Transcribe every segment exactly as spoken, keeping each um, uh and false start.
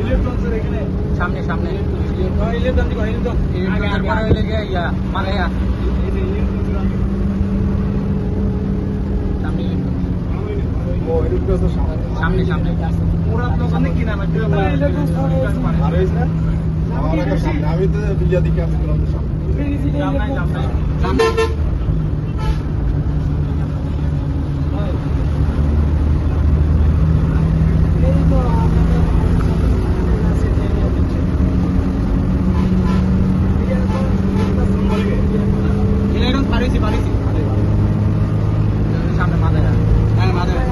সামনে সামনে ইয়া মালায়া সামনে সামনে আমি তো বিলিয়া দিকে আমি সামনে সামনে মালায়া হ্যাঁ মালায়া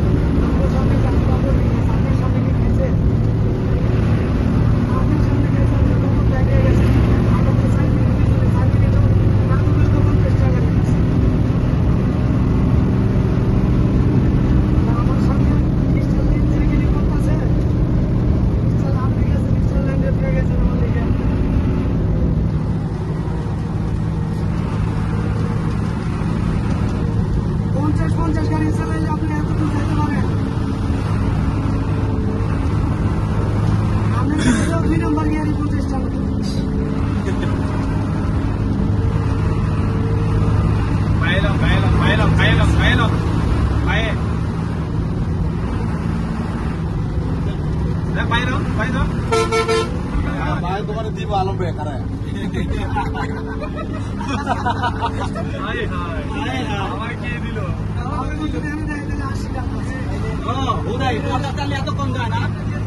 পঞ্চাশ পঞ্চাশ গাড়ি চালাইলে আপনি এতটুকু যেতে পারেন। আমি দুই নম্বর গাড়ি পঞ্চাশ টাকা পাইলাম পাইলাম পাইলাম পাইলাম পাইলাম পায়ে পাইলাম পাইলাম ভাই তোমার দিব আলম ভাই কারা আমার কে দিল এত কম যায় না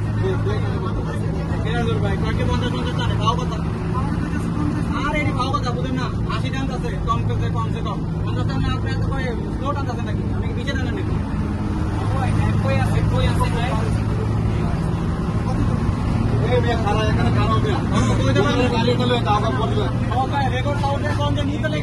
ভাই কাকে পঞ্চাশ পঞ্চাশ টাকা ভাও কথা আর এটি ভাও কথা বুঝেন না আশি টান আছে কম করছে কমসে কম পঞ্চাশ টাকা আপনি এত করে স্লো টান আছে নাকি আপনি কি পিছিয়ে টানেন নাকি কই আছে কই আছে খারা এখানে খারাপ রেকর্ড সাউন্ডের কম যে নিতে